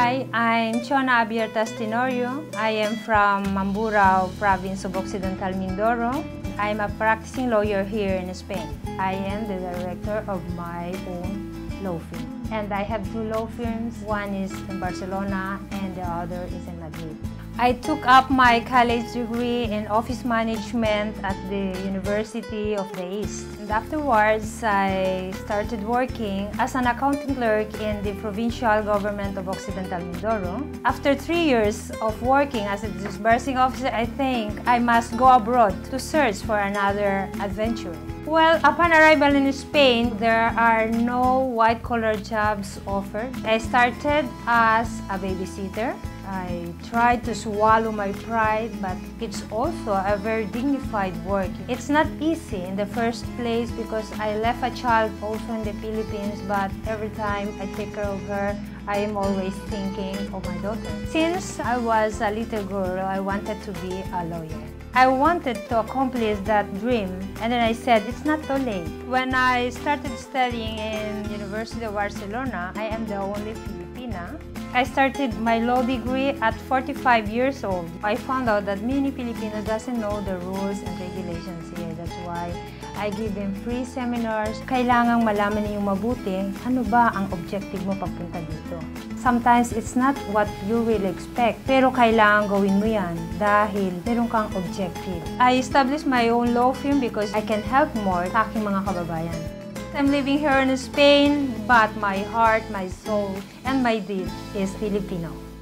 Hi, I'm Chona Abiertas Tenorio. I am from Mamburao, province of Occidental Mindoro. I'm a practicing lawyer here in Spain. I am the director of my own law firm. And I have two law firms. One is in Barcelona and the other is in Madrid. I took up my college degree in office management at the University of the East. And afterwards, I started working as an accounting clerk in the provincial government of Occidental Mindoro. After 3 years of working as a disbursing officer, I think I must go abroad to search for another adventure. Well, upon arrival in Spain, there are no white-collar jobs offered. I started as a babysitter. I tried to swallow my pride, but it's also a very dignified work. It's not easy in the first place because I left a child also in the Philippines, but every time I take care of her, I am always thinking of my daughter. Since I was a little girl, I wanted to be a lawyer. I wanted to accomplish that dream, and then I said, it's not too late. When I started studying in University of Barcelona, I am the only Filipina. I started my law degree at 45 years old. I found out that many Filipinos doesn't know the rules and regulations here. That's why I give them free seminars. Kailangang malaman niyong mabuti, ano ba ang objective mo pagpunta dito. Sometimes it's not what you really expect, pero kailangan gawin mo yan dahil meron kang objective. I established my own law firm because I can help more sa aking mga kababayan. I'm living here in Spain, but my heart, my soul, and my deed is Filipino.